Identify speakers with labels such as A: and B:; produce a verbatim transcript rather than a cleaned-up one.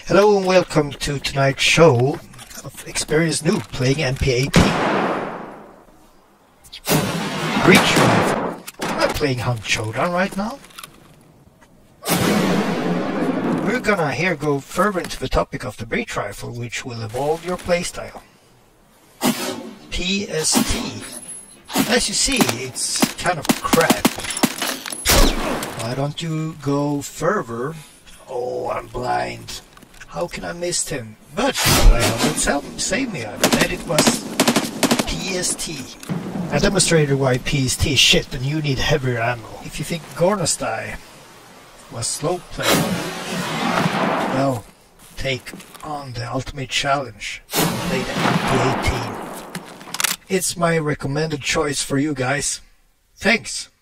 A: Hello and welcome to tonight's show of Experienced Noob playing M P eighteen. Breach rifle. I'm playing Hunt Showdown right now. We're gonna here go further into the topic of the breach rifle, which will evolve your playstyle. P S T. As you see, it's kind of crap. Why don't you go further? Oh, I'm blind. How can I miss him? But, well, let's help him save me. I bet it was P S T. I demonstrated why P S T is shit and you need heavier ammo. If you think Gornostai was slow play, well, take on the ultimate challenge. Play the M P eighteen. It's my recommended choice for you guys. Thanks.